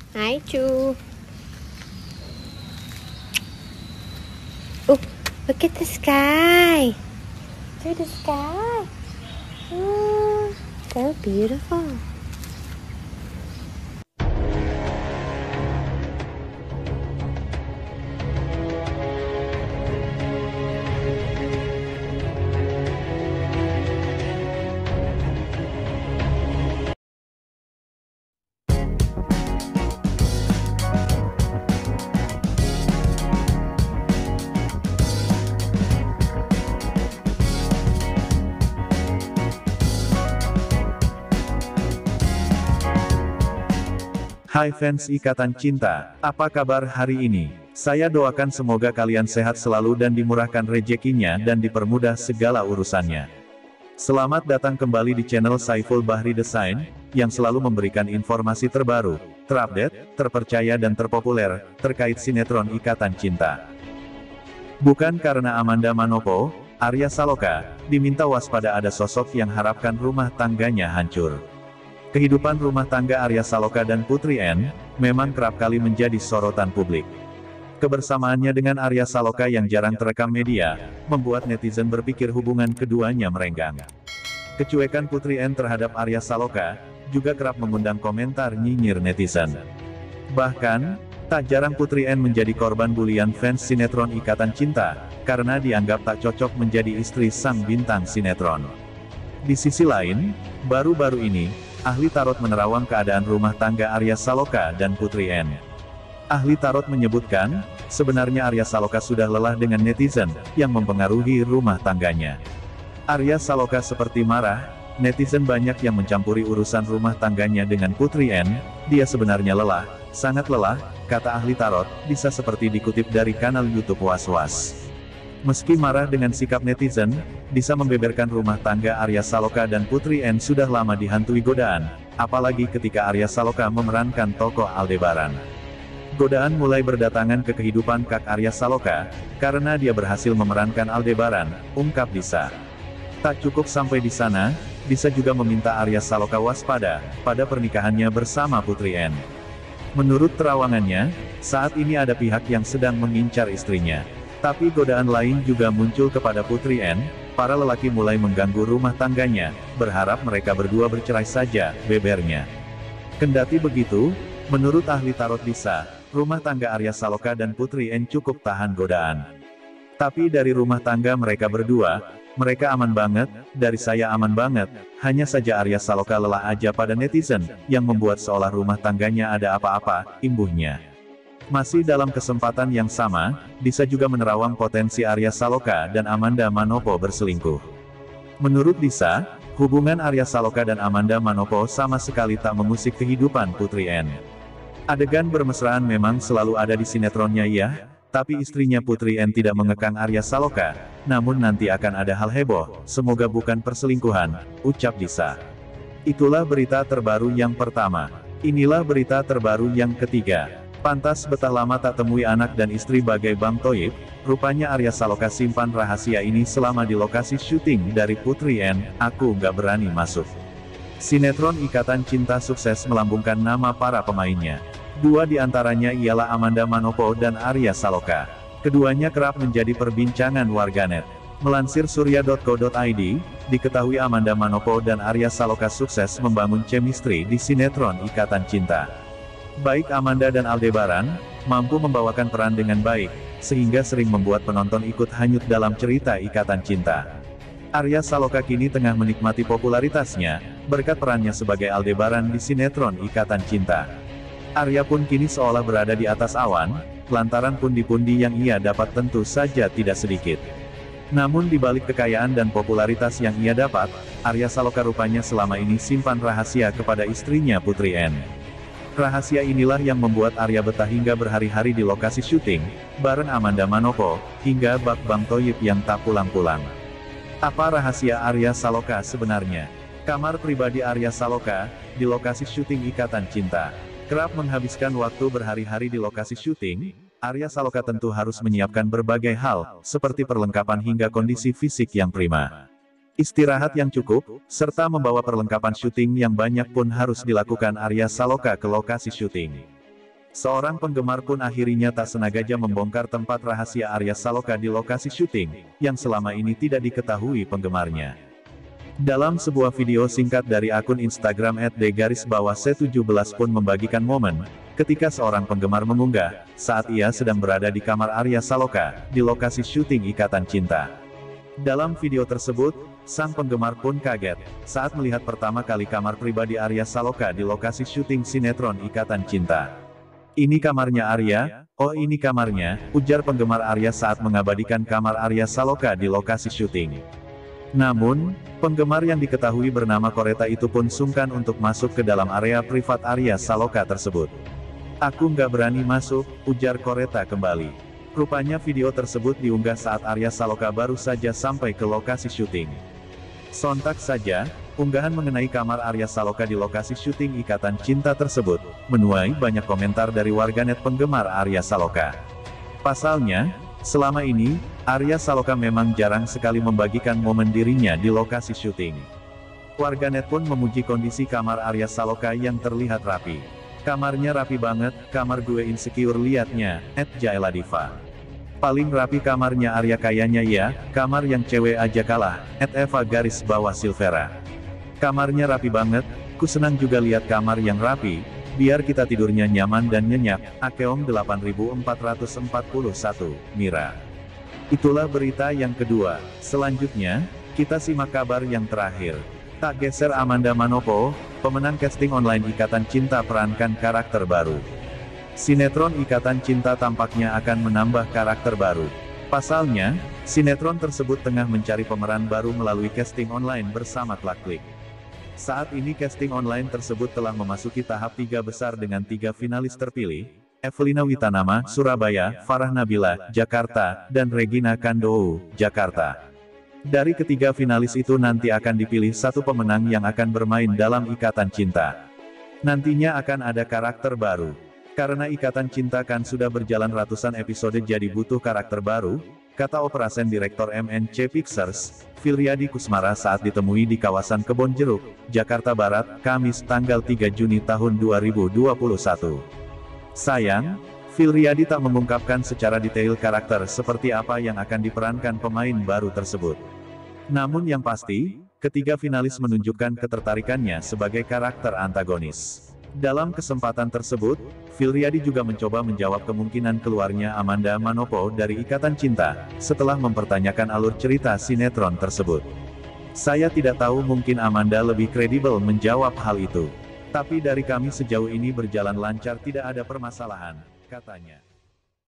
Hi, Chu. Oh, look at the sky. To the sky. Oh, so beautiful. Hai fans Ikatan Cinta, apa kabar hari ini? Saya doakan semoga kalian sehat selalu dan dimurahkan rezekinya dan dipermudah segala urusannya. Selamat datang kembali di channel Saiful Bahri Design, yang selalu memberikan informasi terbaru, terupdate, terpercaya dan terpopuler, terkait sinetron Ikatan Cinta. Bukan karena Amanda Manopo, Arya Saloka, diminta waspada ada sosok yang harapkan rumah tangganya hancur. Kehidupan rumah tangga Arya Saloka dan Putri N, memang kerap kali menjadi sorotan publik. Kebersamaannya dengan Arya Saloka yang jarang terekam media, membuat netizen berpikir hubungan keduanya merenggang. Kecuekan Putri N terhadap Arya Saloka, juga kerap mengundang komentar nyinyir netizen. Bahkan, tak jarang Putri N menjadi korban bulian fans sinetron Ikatan Cinta, karena dianggap tak cocok menjadi istri sang bintang sinetron. Di sisi lain, baru-baru ini, ahli tarot menerawang keadaan rumah tangga Arya Saloka dan Putri N. Ahli tarot menyebutkan, sebenarnya Arya Saloka sudah lelah dengan netizen, yang mempengaruhi rumah tangganya. Arya Saloka seperti marah, netizen banyak yang mencampuri urusan rumah tangganya dengan Putri N, dia sebenarnya lelah, sangat lelah, kata ahli tarot, bisa seperti dikutip dari kanal YouTube Was-Was. Meski marah dengan sikap netizen, bisa membeberkan rumah tangga Arya Saloka dan Putri N sudah lama dihantui godaan, apalagi ketika Arya Saloka memerankan tokoh Aldebaran. Godaan mulai berdatangan ke kehidupan Kak Arya Saloka, karena dia berhasil memerankan Aldebaran, ungkap Disa. Tak cukup sampai di sana, Disa juga meminta Arya Saloka waspada, pada pernikahannya bersama Putri N. Menurut terawangannya, saat ini ada pihak yang sedang mengincar istrinya. Tapi godaan lain juga muncul kepada Putri N, para lelaki mulai mengganggu rumah tangganya, berharap mereka berdua bercerai saja, bebernya. Kendati begitu, menurut ahli tarot Disa, rumah tangga Arya Saloka dan Putri N cukup tahan godaan. Tapi dari rumah tangga mereka berdua, mereka aman banget, dari saya aman banget, hanya saja Arya Saloka lelah aja pada netizen, yang membuat seolah rumah tangganya ada apa-apa, imbuhnya. Masih dalam kesempatan yang sama, Disa juga menerawang potensi Arya Saloka dan Amanda Manopo berselingkuh. Menurut Disa, hubungan Arya Saloka dan Amanda Manopo sama sekali tak mengusik kehidupan Putri N. Adegan bermesraan memang selalu ada di sinetronnya ya, tapi istrinya Putri N tidak mengekang Arya Saloka, namun nanti akan ada hal heboh, semoga bukan perselingkuhan, ucap Disa. Itulah berita terbaru yang pertama. Inilah berita terbaru yang ketiga. Pantas betah lama tak temui anak dan istri bagai Bang Thoib, rupanya Arya Saloka simpan rahasia ini selama di lokasi syuting dari Putri N, aku nggak berani masuk. Sinetron Ikatan Cinta sukses melambungkan nama para pemainnya. Dua di antaranya ialah Amanda Manopo dan Arya Saloka. Keduanya kerap menjadi perbincangan warganet. Melansir surya.co.id, diketahui Amanda Manopo dan Arya Saloka sukses membangun chemistry di sinetron Ikatan Cinta. Baik Amanda dan Aldebaran, mampu membawakan peran dengan baik, sehingga sering membuat penonton ikut hanyut dalam cerita Ikatan Cinta. Arya Saloka kini tengah menikmati popularitasnya, berkat perannya sebagai Aldebaran di sinetron Ikatan Cinta. Arya pun kini seolah berada di atas awan, lantaran pundi-pundi yang ia dapat tentu saja tidak sedikit. Namun di balik kekayaan dan popularitas yang ia dapat, Arya Saloka rupanya selama ini simpan rahasia kepada istrinya Putri N. Rahasia inilah yang membuat Arya betah hingga berhari-hari di lokasi syuting, bareng Amanda Manopo, hingga bak Bang Thoib yang tak pulang-pulang. Apa rahasia Arya Saloka sebenarnya? Kamar pribadi Arya Saloka, di lokasi syuting Ikatan Cinta. Kerap menghabiskan waktu berhari-hari di lokasi syuting, Arya Saloka tentu harus menyiapkan berbagai hal, seperti perlengkapan hingga kondisi fisik yang prima. Istirahat yang cukup, serta membawa perlengkapan syuting yang banyak pun harus dilakukan Arya Saloka ke lokasi syuting. Seorang penggemar pun akhirnya tak sengaja membongkar tempat rahasia Arya Saloka di lokasi syuting, yang selama ini tidak diketahui penggemarnya. Dalam sebuah video singkat dari akun Instagram @d_c17 pun membagikan momen, ketika seorang penggemar mengunggah, saat ia sedang berada di kamar Arya Saloka, di lokasi syuting Ikatan Cinta. Dalam video tersebut, sang penggemar pun kaget, saat melihat pertama kali kamar pribadi Arya Saloka di lokasi syuting sinetron Ikatan Cinta. "Ini kamarnya Arya, oh ini kamarnya," ujar penggemar Arya saat mengabadikan kamar Arya Saloka di lokasi syuting. Namun, penggemar yang diketahui bernama Koreta itu pun sungkan untuk masuk ke dalam area privat Arya Saloka tersebut. "Aku nggak berani masuk," ujar Koreta kembali. Rupanya video tersebut diunggah saat Arya Saloka baru saja sampai ke lokasi syuting. Sontak saja, unggahan mengenai kamar Arya Saloka di lokasi syuting Ikatan Cinta tersebut, menuai banyak komentar dari warganet penggemar Arya Saloka. Pasalnya, selama ini, Arya Saloka memang jarang sekali membagikan momen dirinya di lokasi syuting. Warganet pun memuji kondisi kamar Arya Saloka yang terlihat rapi. "Kamarnya rapi banget, kamar gue insecure liatnya," @jaeladiva. "Paling rapi kamarnya Arya kayaknya ya, kamar yang cewek aja kalah," @eva_silvera. "Kamarnya rapi banget, ku senang juga lihat kamar yang rapi, biar kita tidurnya nyaman dan nyenyak," Akeong 8441, Mira. Itulah berita yang kedua. Selanjutnya, kita simak kabar yang terakhir. Tak geser Amanda Manopo, pemenang casting online Ikatan Cinta perankan karakter baru. Sinetron Ikatan Cinta tampaknya akan menambah karakter baru. Pasalnya, sinetron tersebut tengah mencari pemeran baru melalui casting online bersama Klaklik. Saat ini casting online tersebut telah memasuki tahap 3 besar dengan 3 finalis terpilih, Evelina Witanama, Surabaya, Farah Nabila, Jakarta, dan Regina Kandou, Jakarta. Dari ketiga finalis itu nanti akan dipilih satu pemenang yang akan bermain dalam Ikatan Cinta. Nantinya akan ada karakter baru. Karena Ikatan Cinta kan sudah berjalan ratusan episode jadi butuh karakter baru, kata Operasen Direktur MNC Pictures, Filriadi Kusmara saat ditemui di kawasan Kebon Jeruk, Jakarta Barat, Kamis tanggal 3 Juni tahun 2021. Sayang, Filriadi tak mengungkapkan secara detail karakter seperti apa yang akan diperankan pemain baru tersebut. Namun yang pasti, ketiga finalis menunjukkan ketertarikannya sebagai karakter antagonis. Dalam kesempatan tersebut, Filriadi juga mencoba menjawab kemungkinan keluarnya Amanda Manopo dari Ikatan Cinta, setelah mempertanyakan alur cerita sinetron tersebut. "Saya tidak tahu, mungkin Amanda lebih kredibel menjawab hal itu. Tapi dari kami sejauh ini berjalan lancar, tidak ada permasalahan," katanya.